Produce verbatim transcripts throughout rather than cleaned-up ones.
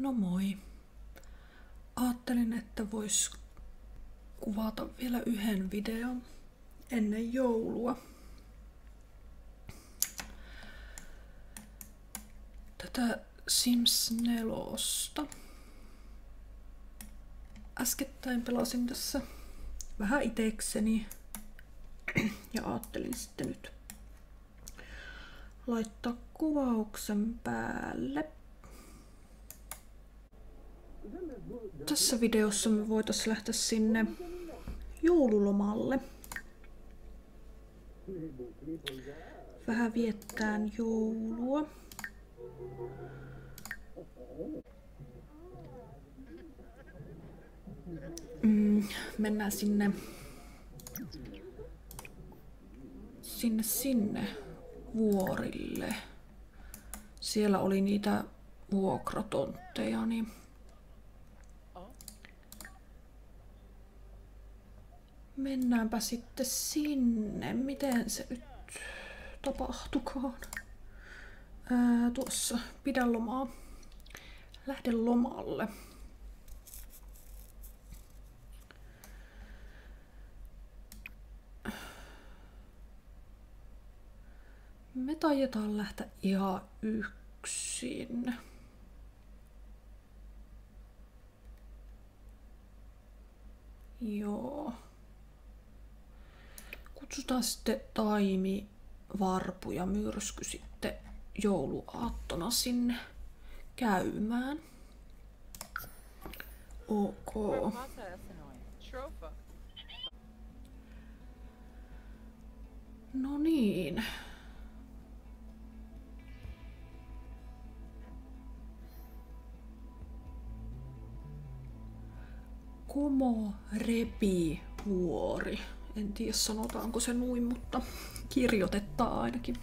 No moi. Aattelin, että vois kuvata vielä yhden videon ennen joulua. Tätä Sims neljä. Äskettäin pelasin tässä vähän itekseni ja ajattelin sitten nyt laittaa kuvauksen päälle. Tässä videossa me voitais lähteä sinne joululomalle. Vähän viettään joulua. Mm, mennään sinne sinne sinne vuorille. Siellä oli niitä vuokratontteja, niin mennäänpä sitten sinne. Miten se nyt tapahtukaan? Ää, tuossa. Pidä lomaa. Lähde lomalle. Me tajetaan lähteä ihan yksin. Joo. Kutsutaan sitten Taimi, Varpu ja Myrsky sitten jouluaattona sinne käymään. Ok. No niin. Komo repi vuori. En tiedä sanotaanko se noin, mutta kirjoitetaan ainakin.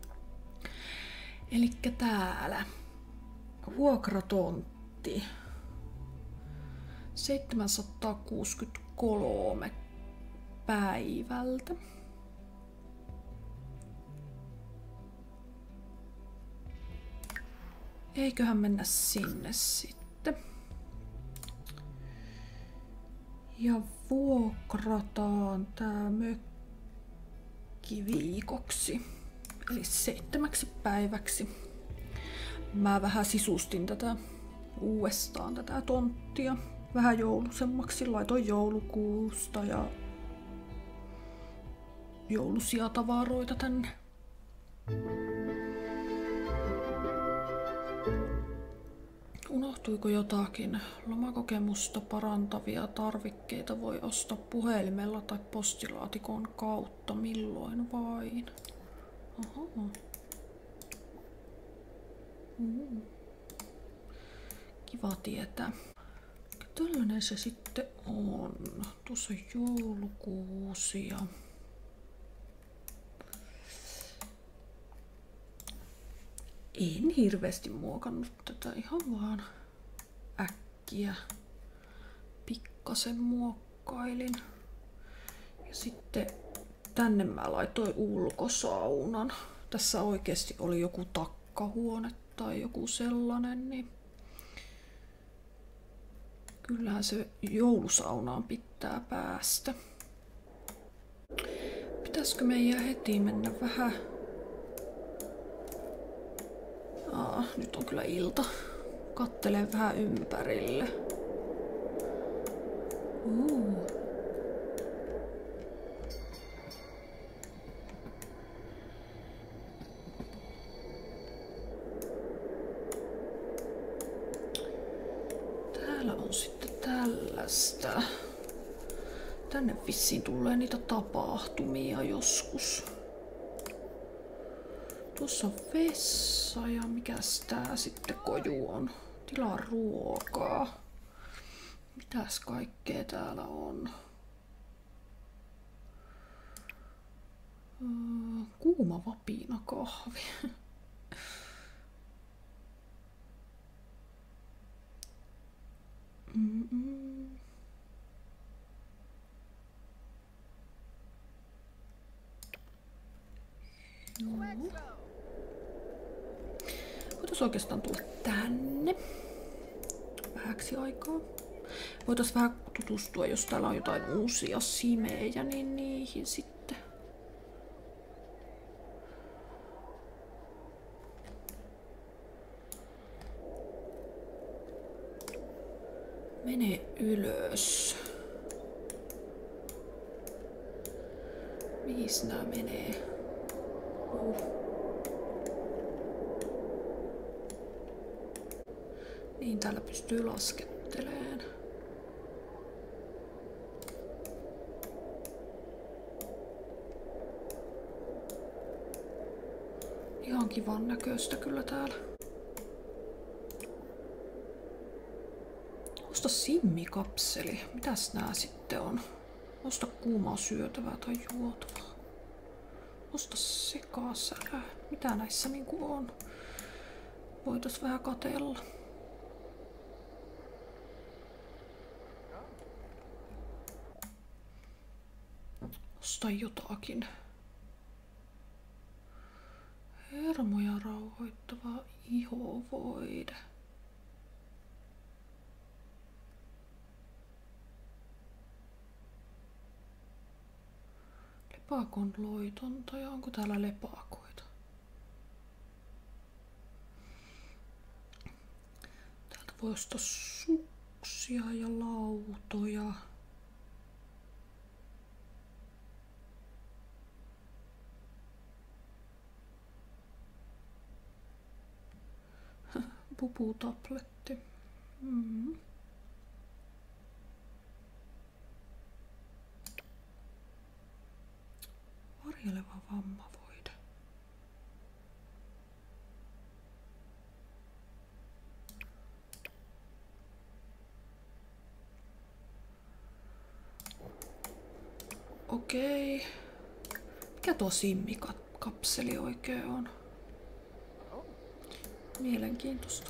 Elikkä täällä vuokratontti seitsemänsataakuusikymmentäkolme päivältä. Eiköhän mennä sinne sitten. Ja vuokrataan tää mökki viikoksi, eli seitsemäksi päiväksi. Mä vähän sisustin tätä uudestaan tätä tonttia vähän joulusemmaksi. Laitoin joulukuusta ja joulusia tavaroita tänne. Unohtuiko jotakin? Lomakokemusta parantavia tarvikkeita voi ostaa puhelimella tai postilaatikon kautta milloin vain. Oho. Mm. Kiva tietää. Tällainen se sitten on. Tuossa on joulukuusi ja en hirveästi muokannut tätä, ihan vaan äkkiä pikkasen muokkailin. Ja sitten tänne mä laitoin ulkosaunan. Tässä oikeasti oli joku takkahuone tai joku sellainen, niin kyllähän se joulusaunaan pitää päästä. Pitäisikö meidän heti mennä vähän? Aa, nyt on kyllä ilta. Kattelen vähän ympärille. Uh. Täällä on sitten tällaista. Tänne vissiin tulee niitä tapahtumia joskus. Tuossa on vessa ja mikäs tää sitten koju on? Tilaa ruokaa. Mitäs kaikkea täällä on? Kuuma vapinakahvi. Mm-mm. Joo. Voitais oikeastaan tulla tänne. vähäksi aikaa. Voitais vähän tutustua, jos täällä on jotain uusia simejä, niin niihin sitten. Mene ylös. Mihin nää menee? Uh. Niin täällä pystyy lasketteleen. Ihan kivan näköistä kyllä täällä. Osta simmikapseli. Mitäs nää sitten on? Osta kuumaa syötävää tai juotavaa. Osta sekasälä. Mitä näissä niinku on? Voitais vähän katella. Osta jotakin. Hermoja rauhoittava ihovoide. Lepakon loitontaja. Onko täällä lepakoita? Täältä voi ostaa suksia ja lautoja. Puputabletti. Mm. Varjeleva vammavoide. Okei. Mikä tuo simmikapseli oikein on? Mielenkiintoista.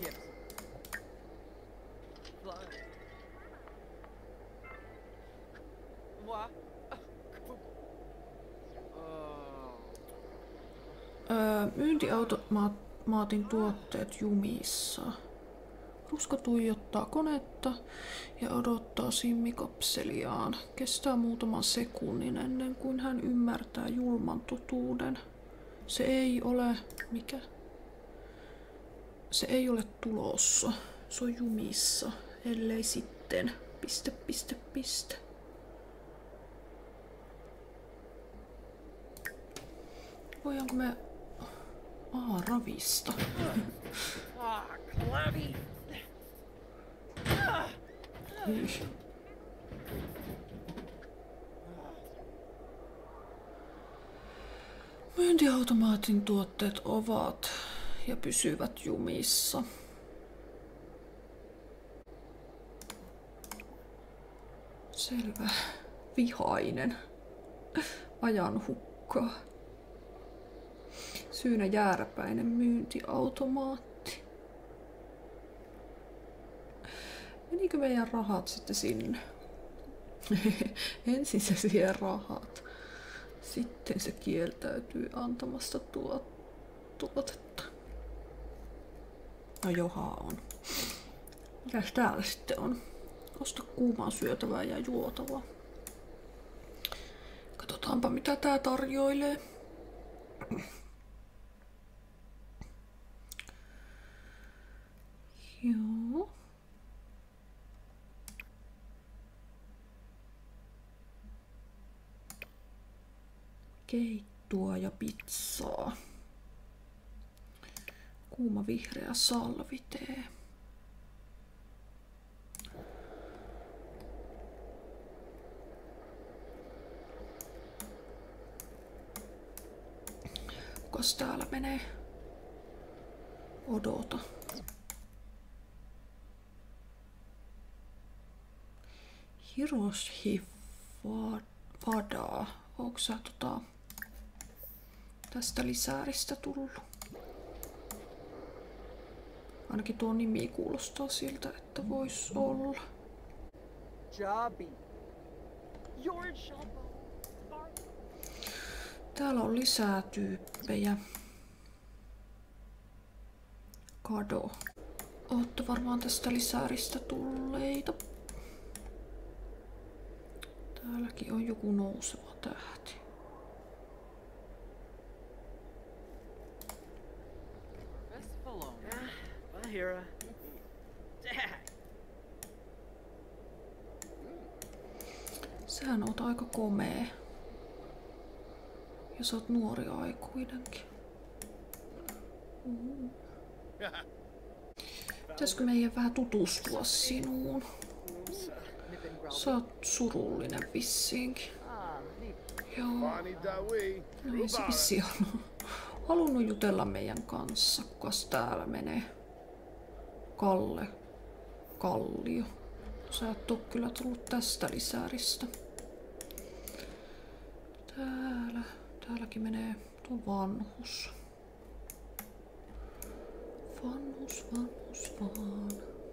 Öö, myyntiautomaatin tuotteet jumissa. Rusko tuijottaa konetta ja odottaa simmikapseliaan. Kestää muutaman sekunnin ennen kuin hän ymmärtää julman totuuden. Se ei ole... Mikä? Se ei ole tulossa. Se on jumissa. Ellei sitten... Piste, piste, piste. Voidaanko me... Aa, ravista. Hyi. Myyntiautomaatin tuotteet ovat ja pysyvät jumissa. Selvä. Vihainen. Ajan hukkaa. Syynä jääräpäinen myyntiautomaatti. Menikö meidän rahat sitten sinne? Ensin se siihen rahat. Sitten se kieltäytyy antamasta tuo, tuotetta. No joha on. Mitäs täällä sitten on? Osta kuumaa syötävää ja juotavaa. Katsotaanpa mitä tää tarjoilee. Joo. Keittoa ja pizzaa. Kuuma vihreä salvitee. Kukas täällä menee? Odota. Hiroshi Wada. Onko sä tota, tästä lisääristä tullut? Ainakin tuo nimi kuulostaa siltä, että vois olla. Täällä on lisää tyyppejä. Kado. Ootte varmaan tästä lisääristä tulleita. Täälläkin on joku nouseva tähti. Sähän oot aika komea. Ja sä oot nuori aikuinenkin. Mm. Pitäisikö meidän vähän tutustua sinuun? Sä oot surullinen vissiinkin. Joo. No ei se vissiin ole halunnut jutella meidän kanssa. Kukas täällä menee? Kalle. Kallio. Sä et oo kyllä tullut tästä lisääristä. Täällä. Täälläkin menee tuo vanhus. Vanhus, vanhus, vaan.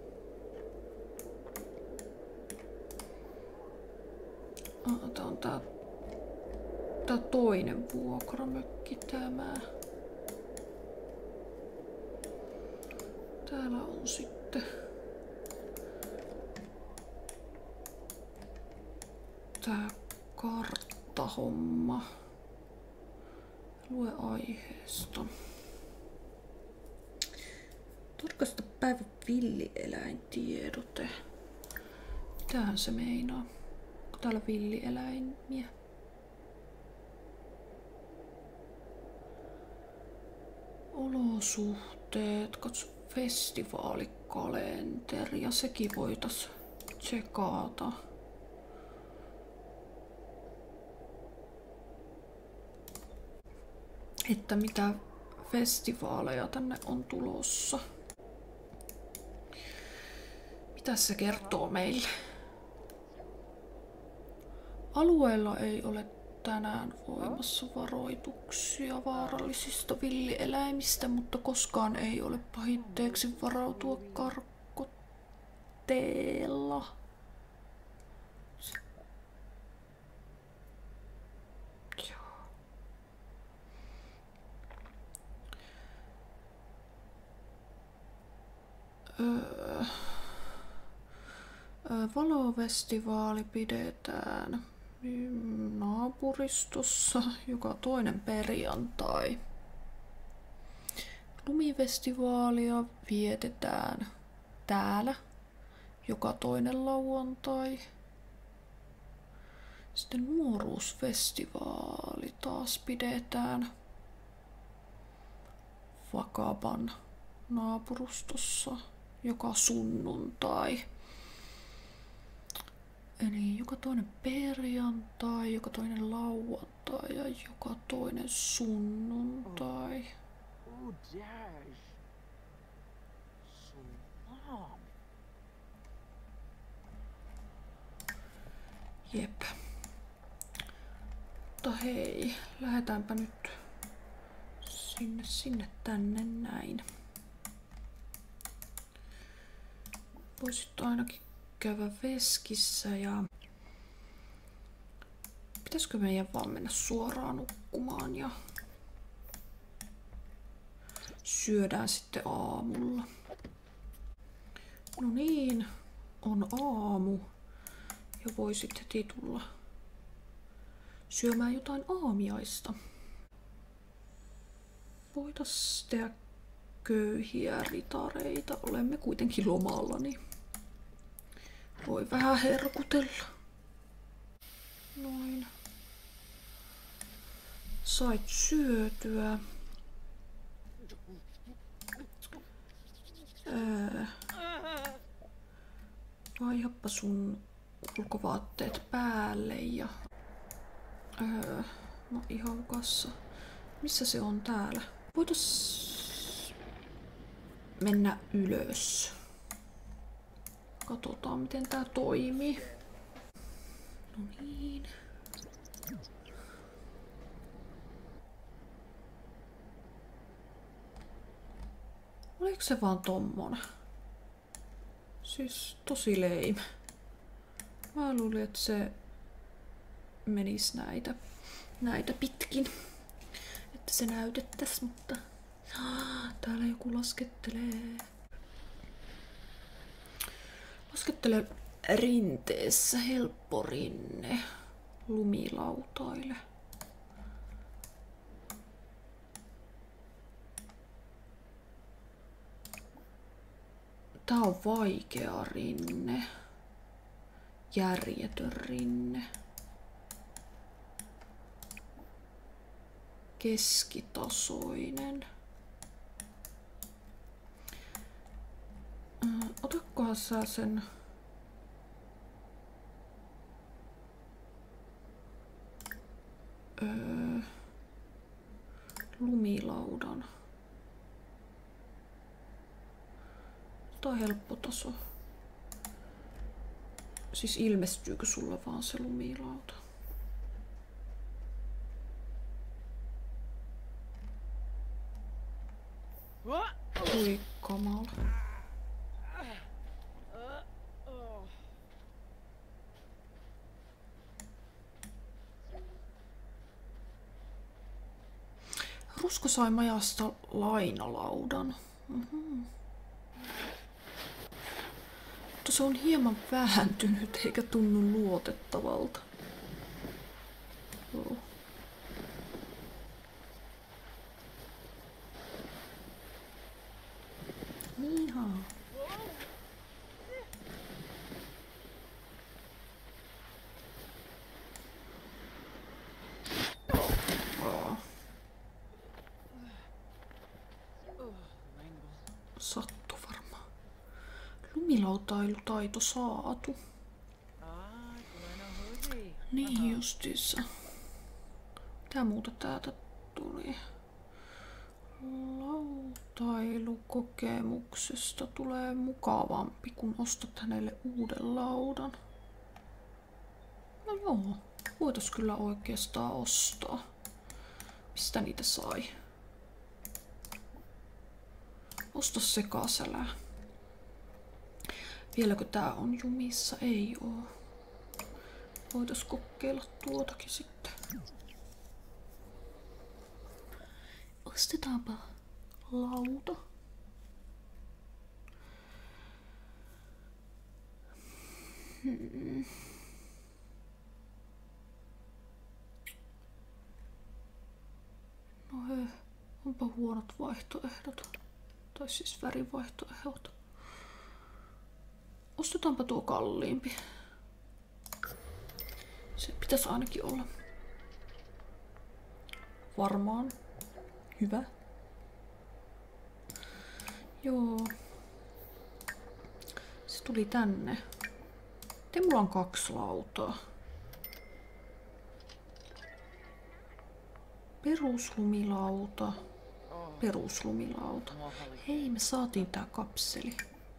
Ah, tää on tää, tää toinen vuokramökki tämä. Täällä on sitten tää karttahomma. Lue aiheesta. Tarkasta päivän villieläintiedote. Mitähän se meinaa? Onko täällä villieläimiä? Olosuhteet. Katso festivaalikalenteri. Ja sekin voitais tsekata. Että mitä festivaaleja tänne on tulossa. Mitä se kertoo meille? Alueella ei ole tänään voimassa varoituksia vaarallisista villieläimistä, mutta koskaan ei ole pahitteeksi varautua karkotteella. Öö, Valovestivaali pidetään naapuristossa joka toinen perjantai. Lumifestivaalia vietetään täällä joka toinen lauantai. Sitten nuoruusfestivaali taas pidetään Vakaban naapurustossa joka sunnuntai. Eli joka toinen perjantai, joka toinen lauantai ja joka toinen sunnuntai. Jep. Mutta hei, lähdetäänpä nyt sinne, sinne tänne näin. Voisit ainakin käydä veskissä ja pitäisikö meidän vaan mennä suoraan nukkumaan ja syödään sitten aamulla. No niin, on aamu ja voisit heti tulla syömään jotain aamiaista. Voitais tehdä köyhiä ritareita, olemme kuitenkin lomalla, niin voi vähän herkutella. Noin. Sait syötyä. Öö. Vaihappa sun ulkovaatteet päälle ja... Öö. No ihan hukassa. Missä se on täällä? Voitais mennä ylös. Katsotaan miten tää toimii. No niin. Oliko se vaan tommonen? Siis tosi leime. Mä luulin, että se menis näitä, näitä pitkin. Että se näytettäis, mutta täällä joku laskettelee. Laskettele rinteessä, helppo rinne, lumilautaille. Tää on vaikea rinne, järjetön rinne, keskitasoinen. Otakohan sä sen öö, lumilaudan. Tää on helppo taso. Siis ilmestyykö sulle vaan se lumilauta? Ui kamala. Rusko sai majasta lainalaudan. Mm-hmm. Mutta se on hieman vääntynyt eikä tunnu luotettavalta. Joo. Ihan. Sattu varmaan. Lumilautailutaito saatu. Niin justiinsa. Tää muuta täältä tuli. Lautailukokemuksesta tulee mukavampi, kun ostat hänelle uuden laudan. No joo, voitais kyllä oikeastaan ostaa. Mistä niitä sai? Osta sekasälää. Vieläkö tää on jumissa? Ei oo. Voitais kokeilla tuotakin sitten. Ostetaanpa lauta. Hmm. No hei, onpa huonot vaihtoehdot. Tai siis värivaihtoehdot. Ostetaanpa tuo kalliimpi. Se pitäisi ainakin olla. Varmaan. Hyvä. Joo. Se tuli tänne. Te mulla on kaksi lautaa. Peruslumilauta. Peruslumilauta. Hei, me saatiin tää kapseli.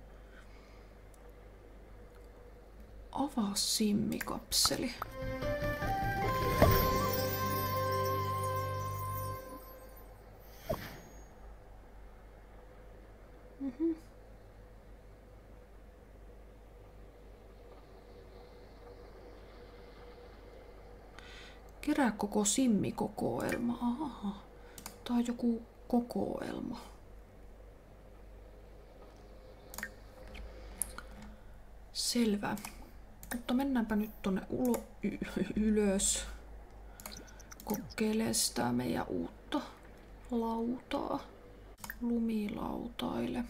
Avaa simmikapseli. Mm-hmm. Kerää koko simmikokoelma. Aha. Tää on joku kokoelma. Selvä. Mutta mennäänpä nyt tonne ulo, y, ylös. Kokeilee sitä meidän uutta lautaa. Lumilautaille.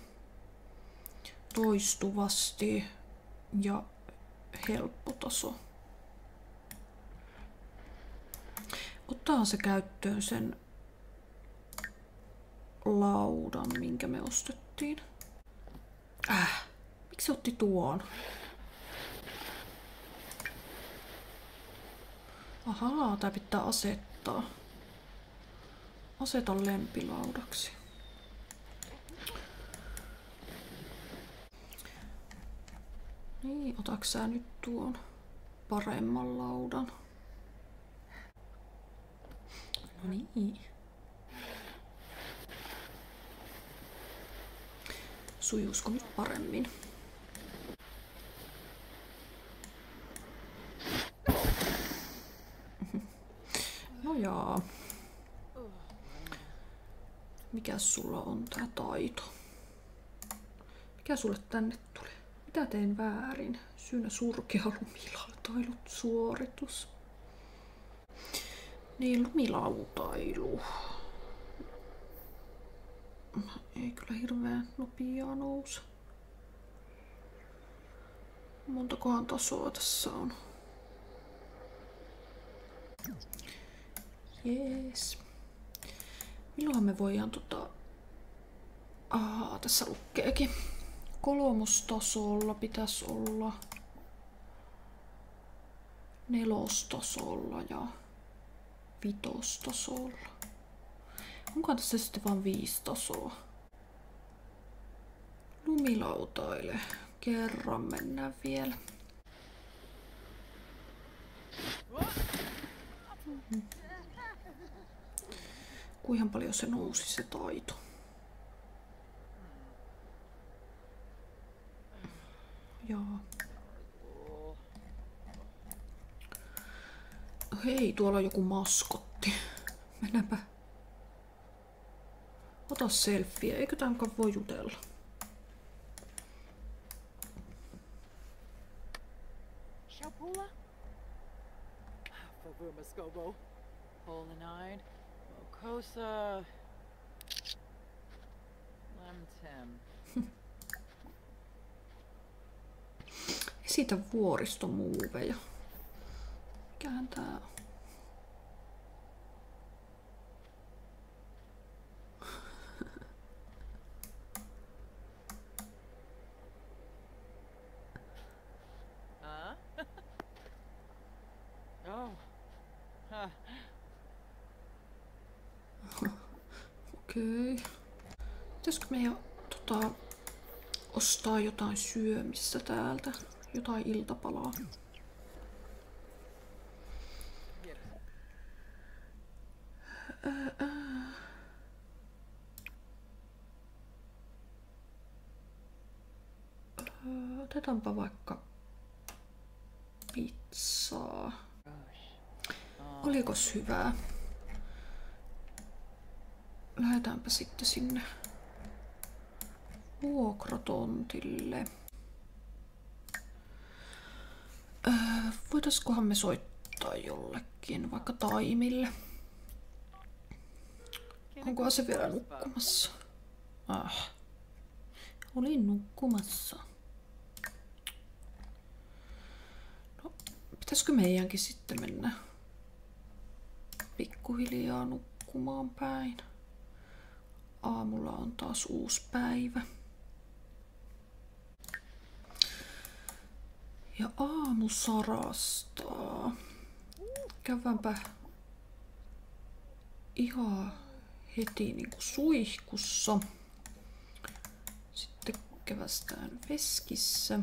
Toistuvasti ja helppo taso. Ottaa se käyttöön sen laudan, minkä me ostettiin. Äh, miksi se otti tuon? Ahaa, tää pitää asettaa. Aseta lempilaudaksi. Niin, otaks sä nyt tuon paremman laudan? No niin. Sujuusko nyt paremmin? No jaa. Mikäs sulla on tää taito? Mikä sulle tänne tuli? Mitä tein väärin? Syynä surkea lumilautailut suoritus. Niin, lumilautailu. Ei kyllä hirveän nopeaa nouse. Montakohan tasoa tässä on? Jees. Milloin me voidaan tota... Ahaa, tässä lukkeekin. Kolmostasolla pitäisi olla. Nelostasolla ja vitostasolla. Onko tässä sitten vain viisi tasoa? Lumilautaile. Kerran mennään vielä. Mm-hmm. Kuinka paljon se nousi se taito? Joo. Hei, tuolla on joku maskotti. Mennäänpä. Ota selfie, eikö tämän mukaan voi jutella? Shapula? Favuma Scobo. Polinide. Mokosa. Lemtem. Esitä vuoristomuoveja. Mikähän tää on? Okei. Pitäisikö meidän tota, ostaa jotain syömistä täältä? Jotain iltapalaa. Ää, ää. Otetaanpa vaikka pizzaa. Olikos hyvää? Lähdetäänpä sitten sinne vuokratontille. Öö, voitaiskohan me soittaa jollekin, vaikka Taimille? Onkohan se vielä nukkumassa? Ah. Olin nukkumassa. No, pitäisikö meidänkin sitten mennä pikkuhiljaa nukkumaan päin? Aamulla on taas uusi päivä. Ja aamu sarastaa. Käydäänpä ihan heti niinku suihkussa. Sitten kävästään veskissä.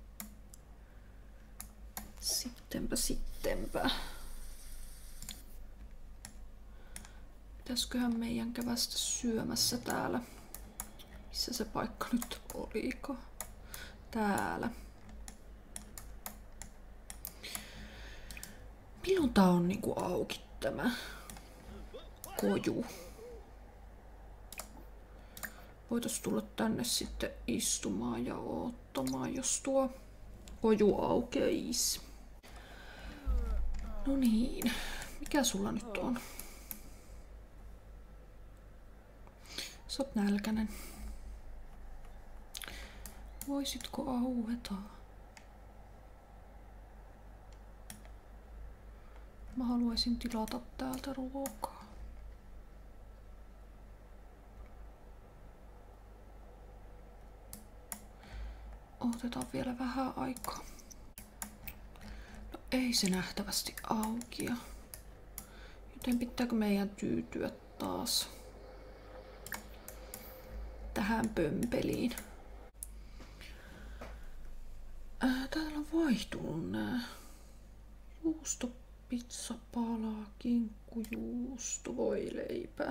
Sittenpä sittenpä. Pitäisköhän meidän kävästä syömässä täällä? Missä se paikka nyt olikaan? Täällä. Milloin tää on niinku auki tämä koju? Voitais tulla tänne sitten istumaan ja odottamaan, jos tuo koju aukeisi. No niin, mikä sulla nyt on? Sä oot nälkänen. Voisitko aueta? Mä haluaisin tilata täältä ruokaa. Otetaan vielä vähän aikaa. No ei se nähtävästi aukia. Joten pitääkö meidän tyytyä taas tähän pömpeliin? Ää, täällä on vaihtunut nää. Juusto, pizza, pala, kinkkujuusto, voileipä.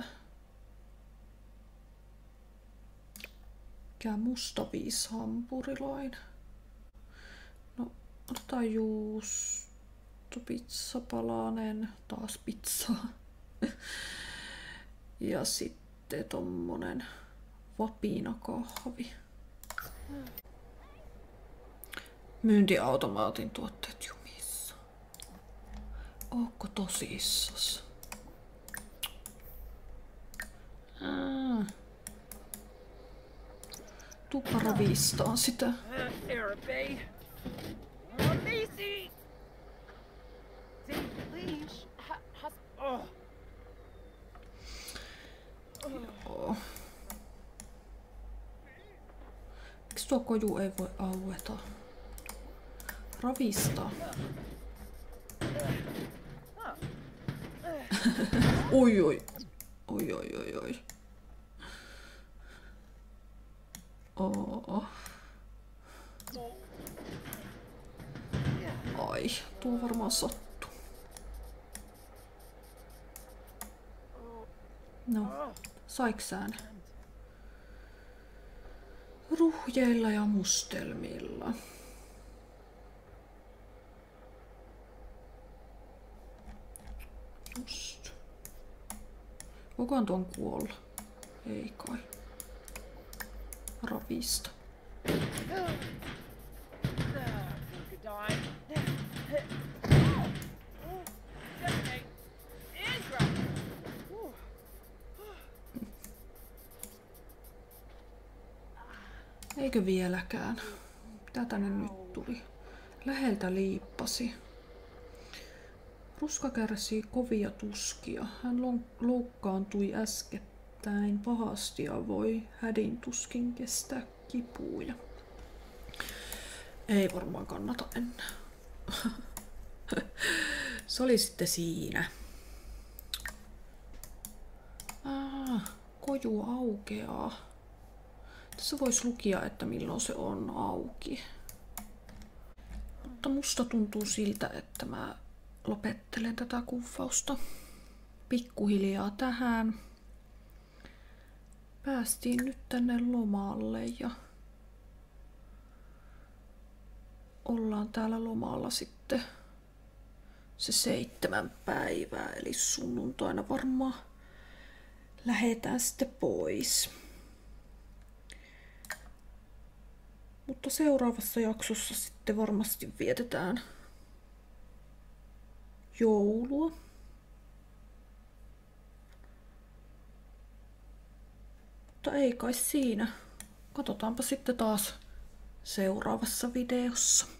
Mikä mustaviishampurilainen. No, otetaan juusto, pizza, palanen, taas pizzaa. Ja sitten tommonen vapinakahvi. myyntiautomaatin tuotteet jumissa. Ootko tosissas? Ää. Tuppa ravistaa sitä. Therapy. Oh, Macy. Take leash. Has. Oh. Joo. Miksi tuo koju ei voi aueta? Ravistaa. Oi oi. Oi oi oi oi. Oh. Ai, tuo varmaan sattuu. No, saiks sä ne? Ruhjeilla ja mustelmilla. Just. Voikohan tuon kuolla? Ei kai. Ravista. Eikö vieläkään? Mitä tänne nyt tuli? Läheltä liippasi. Ruska kärsii kovia tuskia. Hän loukkaantui äskettäin pahasti ja voi hädin tuskin kestää kipuja. Ei varmaan kannata enää. Se oli sitten siinä. Ah, koju aukeaa. Tässä voisi lukia, että milloin se on auki. Mutta musta tuntuu siltä, että mä lopettelen tätä kuvausta pikkuhiljaa tähän. Päästiin nyt tänne lomalle ja ollaan täällä lomalla sitten se seitsemän päivää, eli sunnuntaina varmaan lähdetään sitten pois. Mutta seuraavassa jaksossa sitten varmasti vietetään joulua. Mutta ei kai siinä. Katsotaanpa sitten taas seuraavassa videossa.